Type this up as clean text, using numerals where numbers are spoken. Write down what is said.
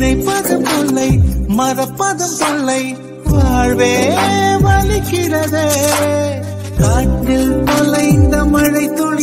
நினைப்பதும் தொல்லை, மறப்பதும் தொல்லை, வாழ்வே வலிக்கிறதே. காற்றில் தொலைந்த மழை துளி